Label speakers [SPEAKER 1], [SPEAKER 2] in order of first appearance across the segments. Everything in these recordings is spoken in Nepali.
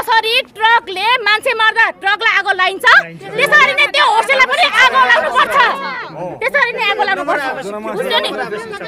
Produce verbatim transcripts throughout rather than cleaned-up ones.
[SPEAKER 1] जसरी ट्रकले मान्छे मर्दा ट्रकलाई आगो लाइन्छ त्यसरी नै त्यो होस्टेललाई पनि आगो लाग्नु पर्छ त्यसरी नै आगो लाग्नु पर्छ बुझ्नु नि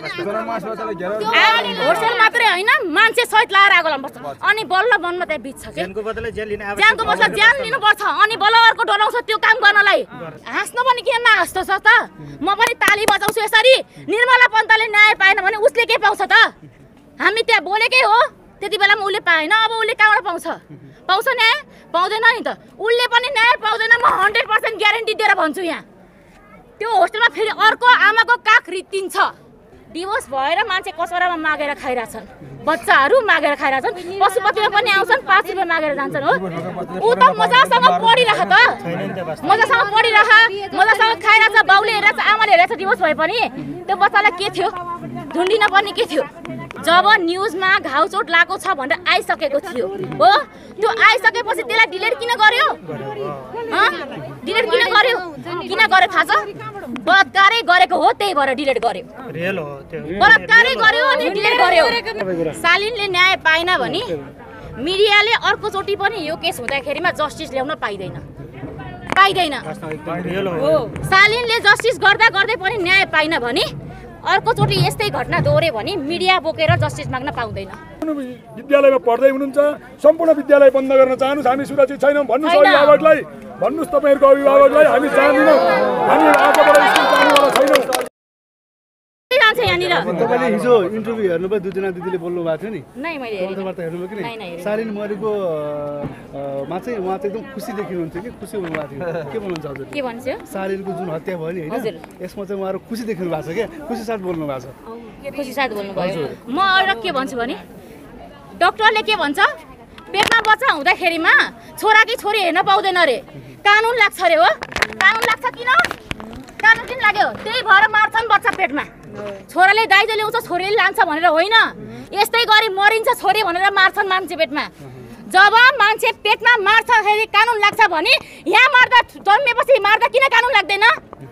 [SPEAKER 1] होस्टेल मात्रै हैन मान्छे सहित लाएर आगो लाग्नु पर्छ अनि बल्ल मनमा त्यहाँ बित्छ के ज्यानको बदला ज्यान लिन आवश्यक ज्यानको बदला ज्यान लिनु पर्छ अनि बल्ल अर्को डराउँछ त्यो काम गर्नलाई हाँस्नु पनि किन नहाँस्छ छ त म पनि ताली बजाउँछु यसरी निर्मला पन्तले न्याय पाएन भने उसले के पाउँछ त हामी त्यहाँ बोलेकै हो त्यति बेलामा उसले पाएन अब उसले कहाँबाट पाउँछ पाउँछ न्याय पाउँदैन नि त उसले पनि न्याय पाउँदैन म हन्ड्रेड पर्सेन्ट ग्यारेन्टी दिएर भन्छु यहाँ त्यो होस्टेलमा फेरि अर्को आमाको काख रित्तिन्छ डिभोर्स भएर मान्छे कसरामा मागेर खाइरहेछन् बच्चाहरू मागेर खाइरहेछन् पशुपतिमा पनि आउँछन् पाँच रुपियाँ मागेर जान्छन् हो ऊ त मजासँग पढिरह त मजासँग पढिरह मजासँग खाइरहेछ बाउले हेरेछ आमाले हेरेछ डिभोर्स भए पनि त्यो बच्चालाई के थियो ढुन्डिन पर्ने के थियो जब न्युजमा घाउचोट लागेको छ भनेर आइसकेको थियो हो त्यो आइसकेपछि त्यसलाई डिलिट किन गर्यो डिलिट किन गर्यो किन गर्यो थाहा छ बलात्कारै गरेको हो त्यही भएर डिलिट गर्यो रियल हो त्यो बलात्कारै गर्यो अनि डिलिट गर्यो सालिनले न्याय पाएन भने मिडियाले अर्को चोटि पनि यो केस हुँदाखेरिमा जस्टिस ल्याउन पाइदैन पाइदैन सालिनले जस्टिस गर्दा गर्दै पनि न्याय पाइन भने अर्को चोटि यस्तै घटना दोहोर्यो भने मिडिया बोकेर जस्टिस माग्न पाउँदैन
[SPEAKER 2] विद्यालयमा पढ्दै हुनुहुन्छ सम्पूर्ण विद्यालय बन्द गर्न चाहनुस् हामी सुरक्षित छैनौं भन्नुस् अभिभावकलाई भन्नुस् तपाईहरुको अभिभावकलाई हामी चाहदिनौं हामी आजबाट स्कुल जानुवाला छैनौं
[SPEAKER 1] जान्छ यहाँनिर
[SPEAKER 3] तपाईले हिजो इन्टरभ्यु हेर्नुभयो दुईजना दिदीले बोल्नु भएको थियो नि
[SPEAKER 1] नै मैले हेरेँ
[SPEAKER 3] वार्ता हेर्नुभयो कि नै सालिन मरेको मा चाहिँ उहाँ चाहिँ एकदम खुसी देखिनुहुन्थ्यो कि खुसी हुनु भएको थियो के भन्नुहुन्छ हजुर
[SPEAKER 1] के भन्छ
[SPEAKER 3] सालिनको जुन हत्या भयो नि हैन यसमा चाहिँ उहाँहरु खुसी देखिनु भएको छ के खुसी साथ बोल्नु भएको छ
[SPEAKER 1] खुसी साथ बोल्नु भयो म अरु के भन्छु भने डाक्टरले के भन्छ पेटमा बच्चा हुँदाखेरिमा छोरा कि छोरी हेर्न पाउँदैन रे कानुन लाग्छ रे हो कानुन लाग्छ किन कानुन किन लाग्यो त्यही भएर मार्छन् बच्चा पेटमा छोराले दाइजो ल्याउँछ छोरीले लान्छ भनेर होइन यस्तै गरी मरिन्छ छोरी भनेर मार्छन् मान्छे पेटमा जब मान्छे पेटमा मार्छखेरि कानुन लाग्छ भने यहाँ मार्दा जन्मेपछि मार्दा किन कानुन लाग्दैन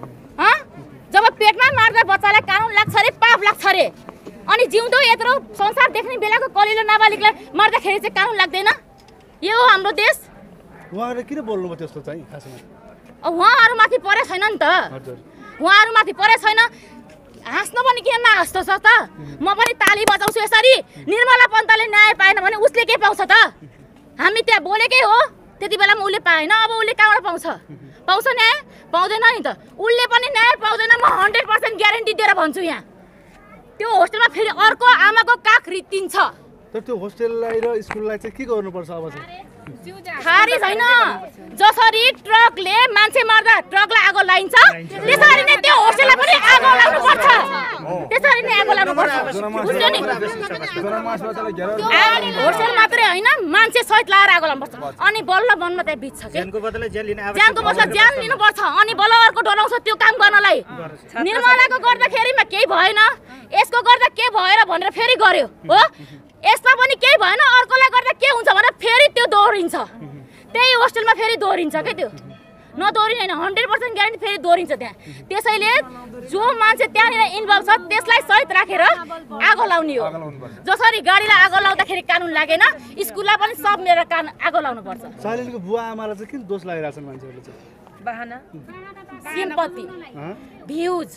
[SPEAKER 1] जब पेटमा मार्दा बच्चालाई कानुन लाग्छ रे पाप लाग्छ रे अनि जिउँदो यत्रो संसार देख्ने बेलाको कलिलो नाबालिगलाई मार्दाखेरि चाहिँ कानुन लाग्दैन यो हो हाम्रो देश
[SPEAKER 3] उहाँहरुले किन बोल्नुभयो त्यस्तो चाहिँ खासमा
[SPEAKER 1] उहाँहरु माथि परे छैन नि त उहाँहरु माथि परे छैन हाँस्नु पनि किन नहाँस्छ छ त म पनि ताली बजाउँछु यसरी निर्मला पन्तले न्याय पाएन भने उसले के पाउँछ त हामी त्यहाँ बोलेकै हो त्यति बेलामा उसले पाएन अब उसले कहाँबाट पाउँछ पाउँछ न्याय पाउँदैन नि त उसले पनि न्याय पाउँदैन म हन्ड्रेड पर्सेन्ट ग्यारेन्टी दिएर भन्छु यहाँ त्यो होस्टेलमा फेरि अर्को आमाको काख रित्तिन्छ
[SPEAKER 3] तर त्यो होस्टेललाई र स्कुललाई चाहिँ के गर्नुपर्छ अब चाहिँ
[SPEAKER 1] खारी छैन जसरी ट्रकले मान्छे मर्दा ट्रकलाई आगो लाइन्छ त्यसरी नै त्यो होस्टेललाई पनि आगो लाग्नु पर्छ त्यसरी नै आगो लाग्नु पर्छ बुझ्नु नि होस्टेल मात्रै हैन मान्छे सहित लाएर आगो लाग्नु पर्छ अनि बल्ल मनमा त्यहाँ बित्छ के ज्यानको बदला ज्यान लिन आवश्यक ज्यानको बदला ज्यान लिनु पर्छ अनि बल्ल अर्को डराउँछ त्यो काम गर्नलाई निर्मलाको गर्दाखेरिमा केही भएन यसको गर्दा के भएर भनेर फेरि गर्यो हो यसमा पनि केही भएन अर्कोलाई गर्दा के हुन्छ भने फेरि त्यो दोहोरिन्छ त्यही होस्टेलमा फेरि दोहोरिन्छ के त्यो नदोहोरिने हैन हन्ड्रेड पर्सेन्ट ग्यारेन्टी फेरि दोहोरिन्छ त्यहाँ त्यसैले जो मान्छे त्यहाँनिर इन्भल्भ छ त्यसलाई सहित राखेर आगो लाउने हो जसरी गाडीलाई आगो लाउँदाखेरि कानुन लागेन स्कुललाई पनि सब मिलेर कानुन आगो लाउनु पर्छ
[SPEAKER 3] सालिनको बुवा आमालाई चाहिँ किन दोष लागिरहेछन् मान्छेहरूले चाहिँ
[SPEAKER 1] बहाना सिम्पथी भ्युज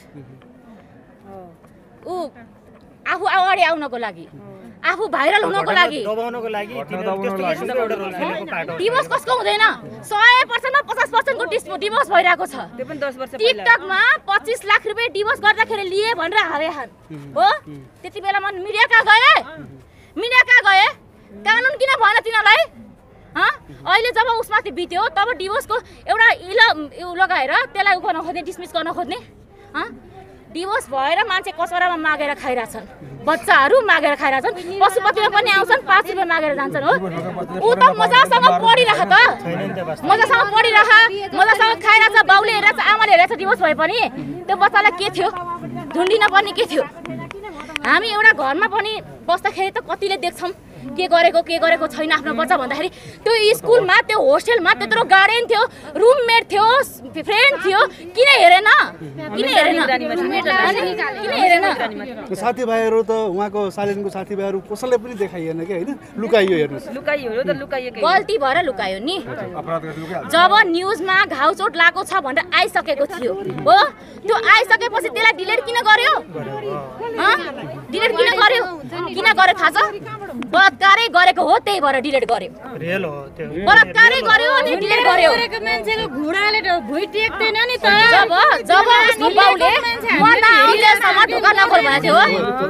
[SPEAKER 1] उ आफू अगाडि आउनको लागि आफू भाइरल हुनको लागि
[SPEAKER 4] दबाउनको लागि त्यस्तो किसिमको एउटा रोल खेलेको पार्ट हो
[SPEAKER 1] डिभोर्स कसको हुँदैन सय पर्सेन्ट मा पचास पर्सेन्ट को डिभोर्स भइरहेको छ
[SPEAKER 4] त्यो पनि दस वर्ष
[SPEAKER 1] पहिला टिकटकमा पच्चीस लाख रुपैयाँ डिभोर्स गर्दाखेरि लिए भनेर हारे हान हो त्यति बेलामा मिडिया कहाँ गए मिडिया कहाँ गए कानुन किन भएन तिनीलाई ह अहिले जब उसमाथि बित्यो तब डिभोर्सको एउटा इल लगाएर त्यसलाई उ गर्न खोज्ने डिसमिस गर्न खोज्ने ह डिभोर्स भएर मान्छे कसरामा मागेर खाइरहेछन् बच्चाहरू मागेर खाइरहेछन् पशुपतिमा पनि आउँछन् पाँच रुपियाँ मागेर जान्छन् हो ऊ त मजासँग पढिरह त मजासँग पढिरह मजासँग खाइरहेछ बाउले हेरेछ आमाले हेरेछ डिभोर्स भए पनि त्यो बच्चालाई के थियो ढुन्डिन पर्ने के थियो हामी एउटा घरमा पनि बस्दाखेरि त कतिले देख्छौँ के गरेको के गरेको छैन आफ्नो बच्चा भन्दाखेरि त्यो स्कुलमा त्यो होस्टेलमा त्यत्रो गार्डियन थियो रुममेट थियो फ्रेन्ड थियो किन हेरेन किन हेरेन किन हेरेन
[SPEAKER 3] साथीभाइहरू त उहाँको सालिनको साथीभाइहरू कसैलाई पनि देखाइएन कि होइन लुकाइयो हेर्नुहोस्
[SPEAKER 4] लुकाइयो हो त लुकाइयो
[SPEAKER 1] गल्ती भएर लुकायो नि जब न्युजमा घाउ चोट लागेको छ भनेर आइसकेको थियो हो त्यो आइसकेपछि त्यसलाई डिलिट किन गर्यो डिलिट किन गर्यो किन गर्यो थाहा छ बलात्कारै गरेको हो त्यही भएर डिलिट गर्यो
[SPEAKER 5] रियल हो त्यो
[SPEAKER 1] बलात्कारै गर्यो अनि डिलिट गर्यो
[SPEAKER 6] मान्छेको घुँडाले भुइँ टेक्दैन नि त
[SPEAKER 1] जब जब उसको बाउले म नआउलेसम्म ढोका नखोल भनेको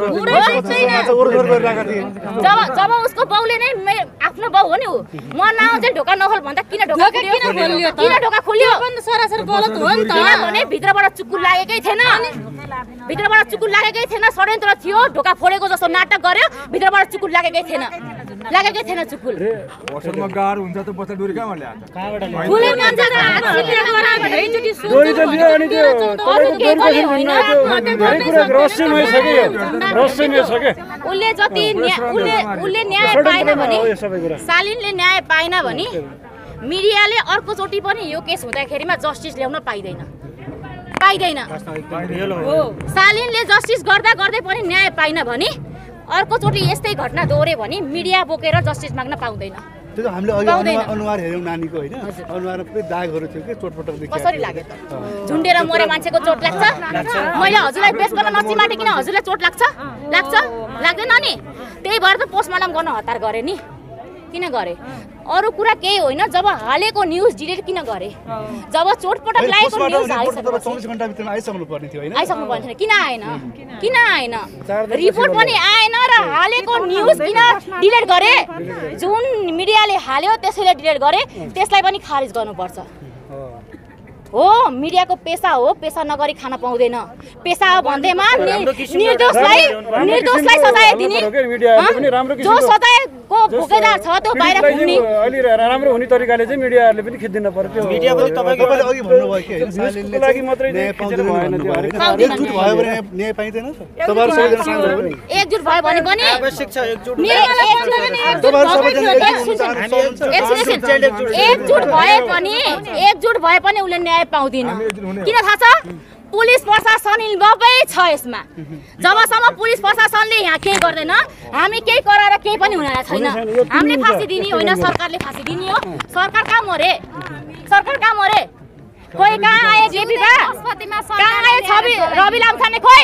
[SPEAKER 1] थियो जब जब उसको बाउले नै आफ्नो बाउ हो नि ऊ म नआउँदै ढोका नखोल भन्दा किन ढोका खोल्यो किन ढोका खोल्यो
[SPEAKER 6] सरासर गलत हो नि त
[SPEAKER 1] किनभने भित्रबाट चुकुल लागेकै थिएन भित्रबाट चुकुल लागेकै थिएन षड्यन्त्र थियो ढोका फोडेको जस्तो नाटक गर्यो भित्रबाट चुकुल लागेकै थिएन लागेकै थिएन चुकुल
[SPEAKER 7] होस्टेलमा गाह्रो हुन्छ त बच्चा डोरी कहाँबाट ल्याएको कहाँबाट
[SPEAKER 6] कुनै मान्छेको हातले गरा धेरैचोटी
[SPEAKER 5] डोरी त लियो अनि त्यो तपाईँको डोरी होइन धेरै कुरा रहस्यमय छ के यो रहस्यमय छ के
[SPEAKER 1] उले जति उले उले न्याय पाएन भने सालिनले न्याय पाएन भने मिडियाले अर्को चोटि पनि यो केस हुँदाखेरिमा जस्टिस ल्याउन पाइदैन पाइदैन सालिनले जस्टिस गर्दा गर्दै पनि न्याय पाइन भने अर्को चोटि यस्तै घटना दोहोर्यो भने मिडिया बोकेर जस्टिस माग्न पाउँदैन
[SPEAKER 3] त्यो त हामीले अघि अनुहार हेर्यौँ नानीको होइन अनुहारमा पुरै दागहरू थियो कि चोटपटक देखियो
[SPEAKER 1] कसरी लाग्यो त झुन्डेर मरे मान्छेको चोट लाग्छ मैले हजुरलाई बेस गर्न नचिमाटे किन हजुरलाई चोट लाग्छ लाग्छ लाग्दैन नि त्यही भएर त पोस्टमार्टम गर्न हतार गरे नि किन गरे अरू कुरा केही होइन जब हालेको न्युज डिलिट किन गरे जब चोटपटक लागेको न्युज
[SPEAKER 3] चौबिस घण्टा भित्रमा आइसक्नु पर्ने थियो होइन
[SPEAKER 1] आइसक्नु पर्ने थियो किन आएन किन आएन रिपोर्ट पनि आएन र हालेको न्युज किन डिलिट गरे जुन मिडियाले हाल्यो त्यसैले डिलिट गरे त्यसलाई पनि खारिज गर्नुपर्छ हो मिडियाको पेसा हो पेसा नगरी खान पाउँदैन पेसा हो भन्दैमा निर्दोषलाई निर्दोषलाई सजाय दिने जो सजायको भोगेदार छ त्यो बाहिर पुग्ने
[SPEAKER 5] अलि राम्रो हुने तरिकाले चाहिँ मिडियाहरूले पनि खिच्दिन पर्यो
[SPEAKER 3] मिडिया पनि तपाईको अघि भन्नुभयो कि सालिनले लागि मात्रै खिचेर भएन त्यो एकजुट भयो भने न्याय पाइदैन तपाईहरु सबैजना साथ भयो नि
[SPEAKER 1] एकजुट भयो भने पनि
[SPEAKER 5] आवश्यक छ एकजुट
[SPEAKER 3] तपाईहरु सबैजना
[SPEAKER 1] एकजुट भए पनि एकजुट भए पनि उले न्याय पाउँदिन किन थाहा छ पुलिस प्रशासन इन्भल्भै छ यसमा जबसम्म पुलिस प्रशासनले यहाँ केही गर्दैन हामी केही कराएर केही पनि हुने छैन हामीले फाँसी दिने होइन सरकारले फाँसी दिने हो सरकार कहाँ मरे सरकार कहाँ मरे खोइ कहाँ आए जेपीका कहाँ आए छवि रवि लामछाने खोइ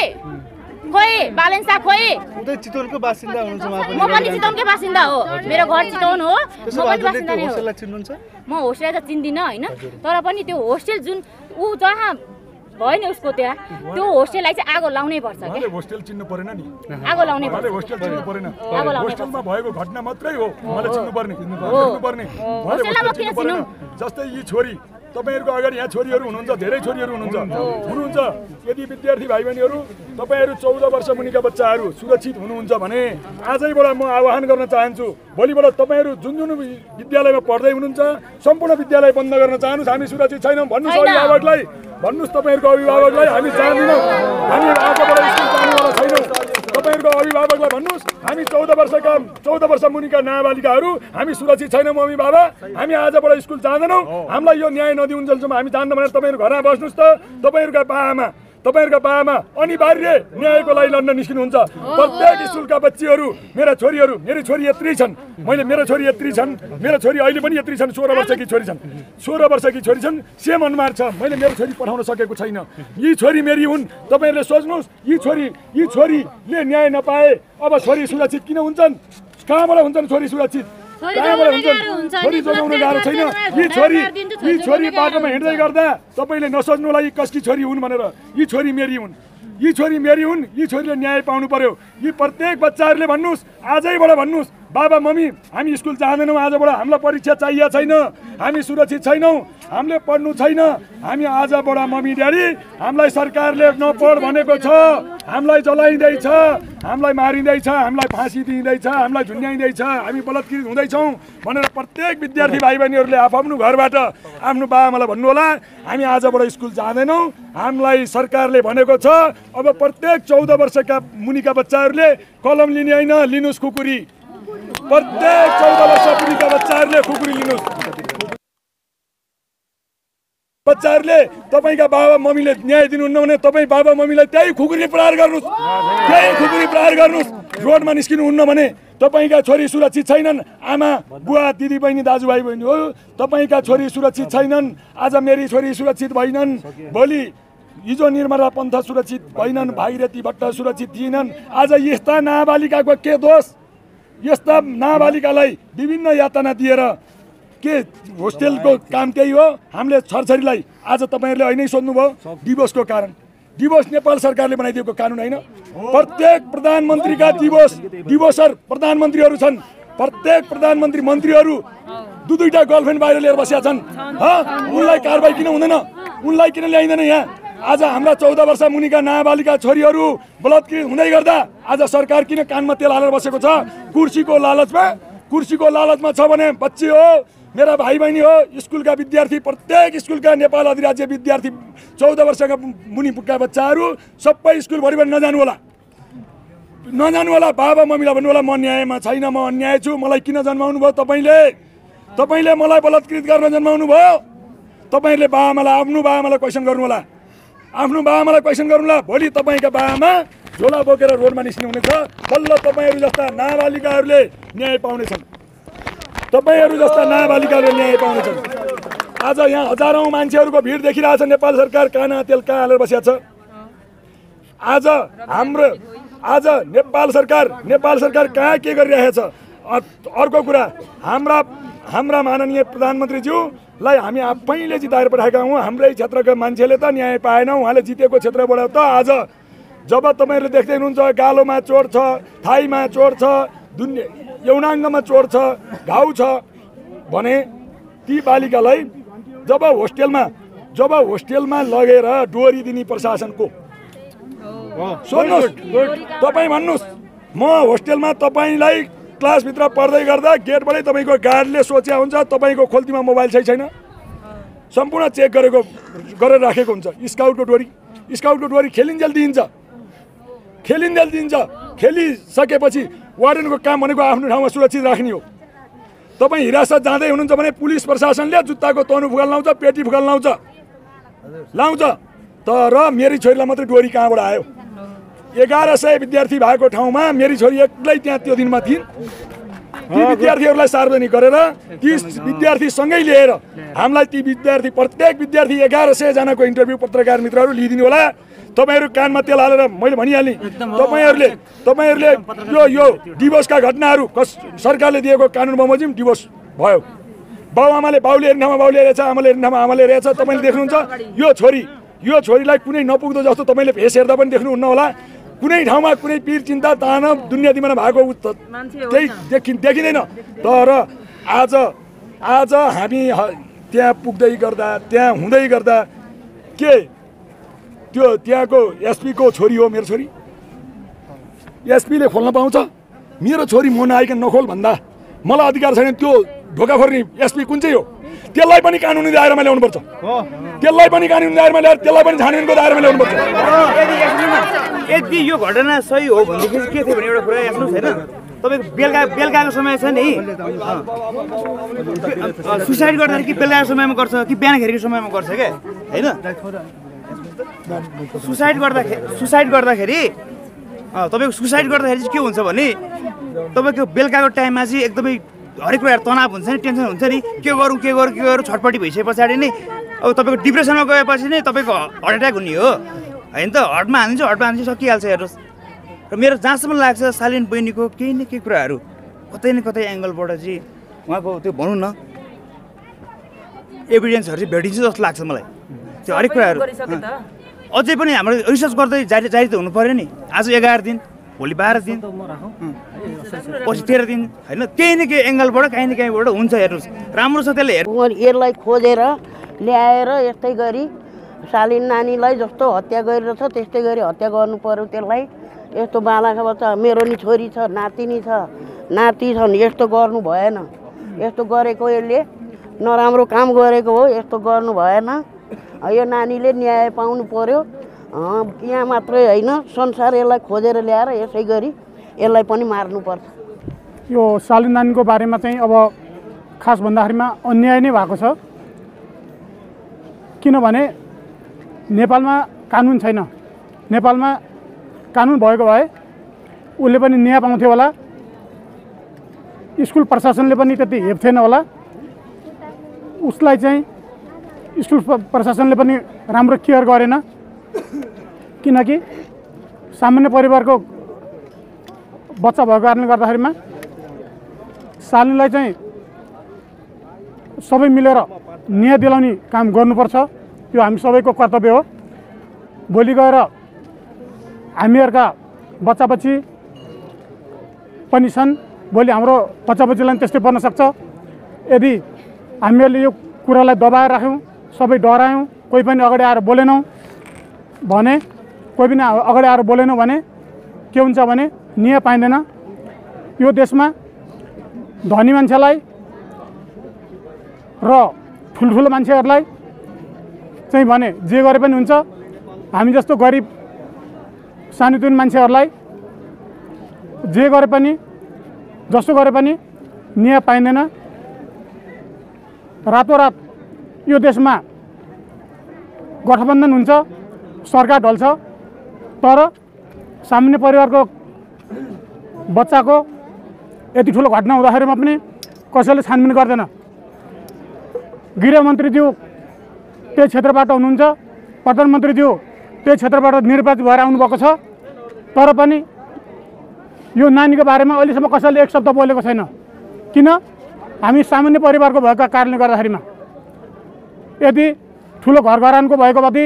[SPEAKER 1] खोइ बालेन्सा खोइ
[SPEAKER 3] उतै चितवनको बासिन्दा हुनुहुन्छ उहाँ पनि
[SPEAKER 1] म पनि चितवनकै बासिन्दा हो मेरो घर चितवन हो म पनि बासिन्दा नै हो
[SPEAKER 3] होस्टेललाई चिन्नुहुन्छ
[SPEAKER 1] म होस्टेल त चिन्दिनँ होइन तर पनि त्यो होस्टेल जुन ऊ जहाँ भयो नि उसको त्यहाँ त्यो होस्टेललाई चाहिँ आगो लाउनै पर्छ के
[SPEAKER 2] होस्टेल चिन्नु परेन नि
[SPEAKER 1] आगो लाउनै पर्छ
[SPEAKER 2] होस्टेल चिन्नु परेन
[SPEAKER 1] आगो लाउनै
[SPEAKER 2] होस्टेलमा भएको घटना मात्रै हो मलाई चिन्नु पर्ने चिन्नु पर्ने
[SPEAKER 1] होस्टेलमा किन चिन्नु
[SPEAKER 2] जस्तै यी छोरी तपाईहरुको अगाडि यहाँ छोरीहरु हुनुहुन्छ धेरै छोरीहरु हुनुहुन्छ हुनुहुन्छ यदि विद्यार्थी भाइ बहिनीहरु तपाईहरु चौध वर्ष मुनिका बच्चाहरु सुरक्षित हुनुहुन्छ भने आजैबाट म आह्वान गर्न चाहन्छु भोलिबाट तपाईहरु जुन जुन विद्यालयमा पढ्दै हुनुहुन्छ सम्पूर्ण विद्यालय बन्द गर्न चाहनुस् हामी सुरक्षित छैनौं भन्नुस् अभिभावकलाई भन्नुस् तपाईहरुको अभिभावकलाई हामी चाहदिनौं हामी आजबाट स्कुल जानेवाला छैनौं तपाईहरुको अभिभावकलाई भन्नुस् हामी चौध वर्षका चौध वर्ष मुनिका नाबालिकाहरु हामी सुरक्षित छैनौं मम्मी बाबा हामी आजबाट स्कुल जाँदैनौं हामीलाई यो न्याय नदिउन्जेलसम्म हामी जान्न भनेर तपाईहरु घरमा बस्नुस् त तपाईहरुका बाआमा तपाईहरुका बाआमा अनिवार्य न्यायको लागि लड्न निस्किनुहुन्छ प्रत्येक स्कुलका बच्चीहरु मेरा छोरीहरु मेरी छोरी यत्री छन् मैले मेरो छोरी यत्री छन् मेरो छोरी अहिले पनि यत्री छन् सोह्र वर्षकी छोरी छन् सोह्र वर्षकी छोरी छन् सेम अनुहार छ मैले मेरो छोरी पठाउन सकेको छैन यी छोरी मेरी हुन् तपाईहरुले सोच्नुस् यी छोरी यी छोरीले न्याय नपाए अब छोरी सुरक्षित किन हुन्छन् कहाँबाट हुन्छन् छोरी सुरक्षित कहाँबाट हुन्छन् छोरी जोगाउन गाह्रो छैन यी छोरी यी छोरी बाटोमा हिँड्दै गर्दा तपाईले नसोच्नुलाई कसकी छोरी हुन् भनेर यी छोरी मेरी हुन् यी छोरी मेरी हुन् यी छोरीले न्याय पाउनु पर्यो यी प्रत्येक बच्चाहरूले भन्नुस् आजैबाट भन्नुस् बाबा मम्मी हामी स्कुल जाँदैनौँ आजबाट हामीलाई परीक्षा चाहिएको छैन हामी सुरक्षित छैनौँ हामीले पढ्नु छैन हामी आजबाट मम्मी ड्याडी हामीलाई सरकारले नपढ भनेको छ हामीलाई जलाइँदैछ हामीलाई मारिँदैछ हामीलाई फाँसी दिँदैछ हामीलाई झुन्ड्याइँदैछ हामी बलात्कृत हुँदैछौँ भनेर प्रत्येक विद्यार्थी भाइ बहिनीहरूले आफ्नो घरबाट आफ्नो बाबाआमालाई भन्नु होला हामी आजबाट स्कुल जाँदैनौँ हामीलाई सरकारले भनेको छ अब प्रत्येक चौध वर्षका मुनिका बच्चाहरूले कलम लिने होइन लिनुस् खुकुरी प्रत्येक चौध वर्ष पुगेका बच्चाहरूले खुकुरी लिनुहोस्। बच्चाहरूले तपाईँका बाबा मम्मीले न्याय दिनुहुन्न भने तपाईँ बाबा मम्मीलाई त्यही खुकुरी प्रहार गर्नुहोस्, त्यही खुकुरी प्रहार गर्नुहोस्। रोडमा निस्किनुहुन्न भने तपाईँका छोरी सुरक्षित छैनन्। आमा बुवा दिदी बहिनी दाजुभाइ बहिनी हो, तपाईँका छोरी सुरक्षित छैनन्। आज मेरी छोरी सुरक्षित भएनन्, भोलि हिजो निर्मला पन्थ सुरक्षित भएनन्, भागीरथी भट्ट सुरक्षित थिएनन्। आज यस्ता नाबालिकाको के दोष? यस्ता नाबालिकालाई विभिन्न यातना दिएर के होस्टेलको काम त्यही हो? हामीले छरछरीलाई आज तपाईँहरूले होइन सोध्नुभयो डिभोर्सको कारण। डिभोर्स नेपाल सरकारले बनाइदिएको कानुन होइन। प्रत्येक प्रधानमन्त्रीका डिभोर्स डिभोर्सर प्रधानमन्त्रीहरू छन्। प्रत्येक प्रधानमन्त्री मन्त्रीहरू दुई दुईटा गर्लफ्रेन्ड बाहिर लिएर बसेका छन्। उनलाई कारबाही किन हुँदैन? उनलाई किन ल्याइँदैन यहाँ? आज हाम्रा चौध वर्ष मुनिका नाबालिका छोरीहरू बलात्कृत हुँदै गर्दा आज सरकार किन कानमा तेल हालेर बसेको छ? कुर्सीको लालचमा कुर्सीको लालचमा छ भने बच्ची हो, मेरा भाइ बहिनी हो, स्कुलका विद्यार्थी, प्रत्येक स्कुलका नेपाल अधिराज्य विद्यार्थी चौध वर्षका मुनि पुगेका बच्चाहरू सबै स्कुलभरि पनि नजानु होला, नजानु होला। बाबा मम्मीलाई भन्नु होला म न्यायमा छैन, म अन्याय छु, मलाई किन जन्माउनु भयो तपाईँले? तपाईँले मलाई बलात्कृत गर्न जन्माउनु भयो। तपाईँहरूले बाबाआमालाई आफ्नो बाबाआमालाई क्वेसन गर्नु होला, आफ्नो बाबाआमालाई क्वेसन गर्नु होला। भोलि तपाईँका बाबाआमा झोला बोकेर रोडमा निस्किनु हुनेछ। बल्ल तपाईँहरू जस्ता नाबालिकाहरूले न्याय पाउनेछन्। तपाईँहरू जस्ता नाबालिकाहरूले न्याय पाउनेछन्। आज यहाँ हजारौँ मान्छेहरूको भिड देखिरहेछ। नेपाल सरकार काना तेल कहाँ हालेर बसेको छ? आज हाम्रो आज नेपाल सरकार नेपाल सरकार कहाँ के गरिरहेको छ? अर्को कुरा, हाम्रा हाम्रा माननीय प्रधानमन्त्रीज्यूलाई हामी आफैले जिताएर पठाएका हौँ। हाम्रै क्षेत्रका मान्छेले त न्याय पाएन, उहाँले जितेको क्षेत्रबाट त आज जब तपाईँहरूले देख्दै हुनुहुन्छ गालोमा चोट छ, थाईमा चोट छ, दुनियाँ यौनाङ्गमा चोट छ, घाउ छ भने ती बालिकालाई जब होस्टेलमा जब होस्टेलमा लगेर डोरी दिने प्रशासनको सोध्नुहोस्, तपाईँ भन्नुहोस् म होस्टेलमा तपाईँलाई क्लासभित्र पढ्दै गर्दा गेटबाटै तपाईँको गार्डले सोच्या हुन्छ तपाईँको खोल्तीमा मोबाइल छै छैन, सम्पूर्ण चेक गरेको गरेर राखेको हुन्छ। स्काउटको डोरी स्काउटको डोरी खेलिन्जेल दिइन्छ खेलिन्जेल दिइन्छ खेलिसकेपछि वार्डनको काम भनेको आफ्नो ठाउँमा सुरक्षित राख्ने हो। तपाईँ हिरासत जाँदै हुनुहुन्छ भने पुलिस प्रशासनले जुत्ताको तनु फुगाल लाउँछ, पेटी फुगाल लाउँछ लाउँछ तर मेरी छोरीलाई मात्रै डोरी कहाँबाट आयो? एघार सय विद्यार्थी भएको ठाउँमा मेरी छोरी एक्लै त्यहाँ त्यो दिनमा थिइन्। ती विद्यार्थीहरूलाई सार्वजनिक गरेर तीस विद्यार्थीसँगै लिएर हामीलाई ती विद्यार्थी प्रत्येक विद्यार्थी एघार सयजनाको इन्टरभ्यू पत्रकार मित्रहरू लिइदिनु होला। तपाईँहरू कानमा तेल हालेर मैले भनिहालेँ, तपाईँहरूले तपाईँहरूले यो यो डिभोर्सका घटनाहरू कस सरकारले दिएको कानुन बमोजिम डिभोर्स भयो। बाउआमाले बाउले हेर्ने ठाउँमा बाउले हेरेछ, आमाले हेर्ने ठाउँमा आमाले हेरेछ। तपाईँले देख्नुहुन्छ यो छोरी यो छोरीलाई कुनै नपुग्दो जस्तो तपाईँले भेष हेर्दा पनि देख्नुहुन्न होला। कुनै ठाउँमा कुनै पीर चिन्ता तानव दुनियाँ दिमाग भएको केही देखि देखिँदैन। तर आज आज हामी त्यहाँ पुग्दै गर्दा त्यहाँ हुँदै गर्दा के त्यो त्यहाँको एसपीको छोरी हो मेरो छोरी, एसपीले खोल्न पाउँछ? मेरो छोरी म नआइकन नखोल भन्दा मलाई अधिकार छैन? त्यो ढोका फोर्ने एसपी कुन चाहिँ हो? त्यसलाई पनि कानुनी दायरामा ल्याउनुपर्छ, त्यसलाई पनि कानुनी दायरामा ल्याएर त्यसलाई पनि छानबिनको दायरामा ल्याउनुपर्छ।
[SPEAKER 4] यदि यो घटना सही हो भनेदेखि के थियो भने एउटा कुरा हेर्नुहोस् होइन, तपाईँको बेलुका बेलुकाको समय छ नि, सुसाइड गर्दाखेरि कि बेलुकाको समयमा गर्छ कि बिहानखेरिको समयमा गर्छ क्या होइन? सुसाइड गर्दाखेरि सुसाइड गर्दाखेरि तपाईँको सुसाइड गर्दाखेरि चाहिँ के हुन्छ भने तपाईँको बेलुकाको टाइममा चाहिँ एकदमै हरेक कुराहरू तनाव हुन्छ नि, टेन्सन हुन्छ नि, के गरौँ के गरौँ के गरौँ छटपट्टि भइसके पछाडि नै अब तपाईँको डिप्रेसनमा गएपछि नै तपाईँको हार्ट एट्याक हुने हो होइन त? हर्टमा हानिन्छ, हर्टमा हानिन्छ सकिहाल्छ हेर्नुहोस्। र मेरो जहाँसम्म लाग्छ सालिन बहिनीको केही न केही कुराहरू कतै न कतै एङ्गलबाट चाहिँ उहाँको त्यो भनौँ न एभिडेन्सहरू चाहिँ भेटिन्छ जस्तो लाग्छ मलाई। त्यो हरेक कुराहरू अझै पनि हाम्रो रिसर्च गर्दै जारी जारी त हुनु पऱ्यो नि। आज एघार दिन, भोलि बाह्र दिन, पछि तेह्र दिन होइन, केही न केही एङ्गलबाट काहीँ न काहीँबाट हुन्छ हेर्नुहोस्। राम्रो छ त्यसले हेर्नु।
[SPEAKER 8] यसलाई खोजेर ल्याएर यस्तै गरी सालिन नानीलाई जस्तो हत्या गरिरहेछ त्यस्तै गरी हत्या गर्नु पर्यो त्यसलाई। यस्तो बालाका बच्चा मेरो नि छोरी छ, नातिनी छ, नाति छन्, यस्तो गर्नु भएन। यस्तो गरेको यसले नराम्रो काम गरेको हो, यस्तो गर्नु भएन। यो नानीले न्याय पाउनु पर्यो। यहाँ मात्रै होइन संसार यसलाई खोजेर ल्याएर यसै गरी यसलाई पनि मार्नुपर्छ।
[SPEAKER 9] यो सालिन नानीको बारेमा चाहिँ अब खास भन्दाखेरिमा अन्याय नै भएको छ। किनभने नेपालमा कानुन छैन। नेपालमा कानुन भएको भए उसले पनि न्याय पाउँथ्यो होला, स्कुल प्रशासनले पनि त्यति हेप्थेन होला, उसलाई चाहिँ स्कुल प्रशासनले पनि राम्रो केयर गरेन। किनकि सामान्य परिवारको बच्चा भएको कारणले गर्दाखेरिमा सालिनलाई चाहिँ सबै मिलेर न्याय दिलाउने काम गर्नुपर्छ। यो हामी सबैको कर्तव्य हो। भोलि गएर हामीहरूका बच्चा बच्ची पनि छन्, भोलि हाम्रो बच्चा बच्चीलाई पनि त्यस्तै पर्न सक्छ। यदि हामीहरूले यो कुरालाई दबाएर राख्यौँ, सबै डरायौँ, कोही पनि अगाडि आएर बोलेनौँ भने कोही पनि अगाडि आएर बोलेनौँ भने के हुन्छ भने न्याय पाइँदैन। यो देशमा धनी मान्छेलाई र ठुल्ठुलो मान्छेहरूलाई चाहिँ भने जे गरे पनि हुन्छ, हामी जस्तो गरिब सानोतिनो मान्छेहरूलाई जे गरे पनि जस्तो गरे पनि न्याय पाइँदैन। रातोरात यो देशमा गठबन्धन हुन्छ, सरकार ढल्छ, तर सामान्य परिवारको बच्चाको यति ठुलो घटना हुँदाखेरिमा पनि कसैले छानबिन गर्दैन। गृहमन्त्रीज्यू त्यही क्षेत्रबाट हुनुहुन्छ, प्रधानमन्त्रीज्यू त्यही क्षेत्रबाट निर्वाचित भएर आउनुभएको छ, तर पनि यो नानीको बारेमा अहिलेसम्म कसैले एक शब्द बोलेको छैन। किन? हामी सामान्य परिवारको भएका कारणले गर्दाखेरिमा। यदि ठुलो घरघरानको भएको भए,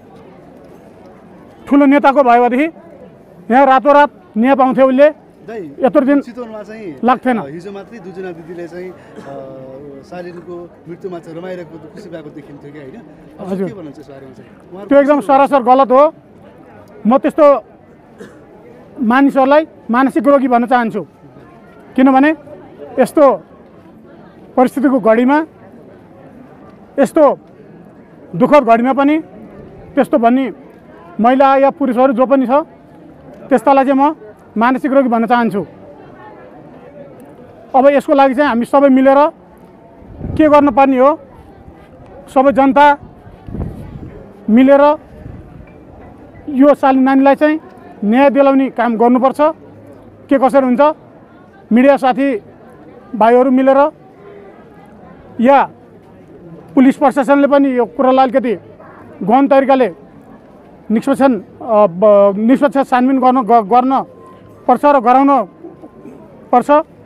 [SPEAKER 9] ठुलो नेताको भयो भनेदेखि यहाँ रातोरात न्याय पाउँथ्यो। उसले यत्रो दिन
[SPEAKER 3] चितवनमा चाहिँ
[SPEAKER 9] लाग्थेन।
[SPEAKER 3] हिजो मात्रै दुईजना दिदीले चाहिँ सालिनको मृत्युमा चाहिँ रमाइरहेको खुसी भएको देखिन्थ्यो कि होइन?
[SPEAKER 9] हजुर,
[SPEAKER 3] के भन्नुहुन्छ यसबारेमा चाहिँ?
[SPEAKER 9] त्यो एकदम सरासर गलत हो। म त्यस्तो मानिसहरूलाई मानसिक रोगी भन्न चाहन्छु। किनभने यस्तो परिस्थितिको घडीमा, यस्तो दुःखद घडीमा पनि त्यस्तो भन्ने महिला या पुरुषहरू जो पनि छ त्यस्तालाई चाहिँ म मानसिक रोगी भन्न चाहन्छु। अब यसको लागि चाहिँ हामी सबै मिलेर के गर्नुपर्ने हो, सबै जनता मिलेर यो सालिन नानीलाई चाहिँ न्याय दिलाउने काम गर्नुपर्छ। के कसरी हुन्छ, मिडिया साथी भाइहरू मिलेर या पुलिस प्रशासनले पनि यो कुरालाई अलिकति गहन तरिकाले निष्पक्ष निष्पक्ष छानबिन गर्न गर्न पर्छ र गराउन पर्छ।